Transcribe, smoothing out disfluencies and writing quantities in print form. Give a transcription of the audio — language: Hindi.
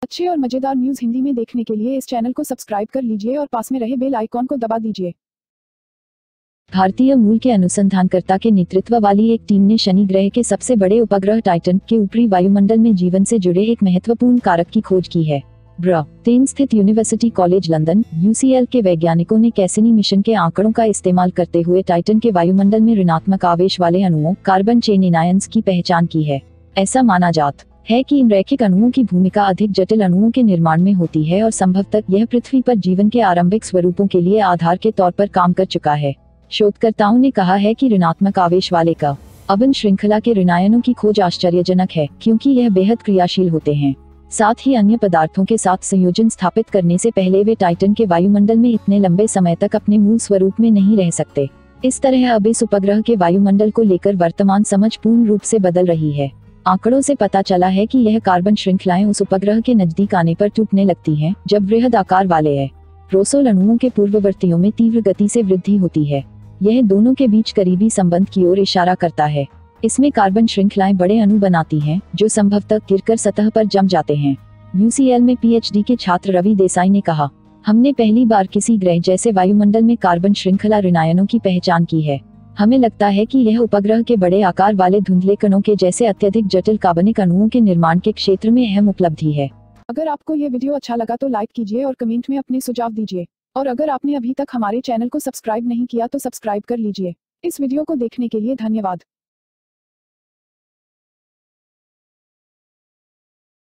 अच्छे और मजेदार न्यूज़ हिंदी में देखने के लिए इस चैनल को सब्सक्राइब कर लीजिए और पास में रहे बेल आइकॉन को दबा दीजिए। भारतीय मूल के अनुसंधानकर्ता के नेतृत्व वाली एक टीम ने शनि ग्रह के सबसे बड़े उपग्रह टाइटन के ऊपरी वायुमंडल में जीवन से जुड़े एक महत्वपूर्ण कारक की खोज की है। ब्रिटेन स्थित यूनिवर्सिटी कॉलेज लंदन (UCL) के वैज्ञानिकों ने कैसिनी मिशन के आंकड़ों का इस्तेमाल करते हुए टाइटन के वायुमंडल में ऋणात्मक आवेश वाले अणुओं कार्बन चेन एनायंस की पहचान की है। ऐसा माना जाता है कि इन रैखिक अणुओं की भूमिका अधिक जटिल अणुओं के निर्माण में होती है और संभवतः यह पृथ्वी पर जीवन के आरंभिक स्वरूपों के लिए आधार के तौर पर काम कर चुका है। शोधकर्ताओं ने कहा है कि ऋणात्मक आवेश वाले कार्बन श्रृंखला के ऋणायनों की खोज आश्चर्यजनक है, क्योंकि यह बेहद क्रियाशील होते हैं। साथ ही अन्य पदार्थों के साथ संयोजन स्थापित करने से पहले वे टाइटन के वायुमंडल में इतने लंबे समय तक अपने मूल स्वरूप में नहीं रह सकते। इस तरह अब इस उपग्रह के वायुमंडल को लेकर वर्तमान समझ पूर्ण रूप से बदल रही है। आंकड़ों से पता चला है कि यह कार्बन श्रृंखलाएं उस उपग्रह के नजदीक आने पर टूटने लगती हैं, जब वृहद आकार वाले एरोसोल अणुओं के पूर्ववर्तियों में तीव्र गति से वृद्धि होती है। यह दोनों के बीच करीबी संबंध की ओर इशारा करता है। इसमें कार्बन श्रृंखलाएं बड़े अणु बनाती हैं, जो संभवतः गिरकर सतह पर जम जाते हैं। UCL में PhD के छात्र रवि देसाई ने कहा, हमने पहली बार किसी ग्रह जैसे वायुमंडल में कार्बन श्रृंखला ऋणायनों की पहचान की है। हमें लगता है कि यह उपग्रह के बड़े आकार वाले धुंधले कणों के जैसे अत्यधिक जटिल कार्बनिक अणुओं के निर्माण के क्षेत्र में अहम उपलब्धि है। अगर आपको ये वीडियो अच्छा लगा तो लाइक कीजिए और कमेंट में अपने सुझाव दीजिए। और अगर आपने अभी तक हमारे चैनल को सब्सक्राइब नहीं किया तो सब्सक्राइब कर लीजिए। इस वीडियो को देखने के लिए धन्यवाद।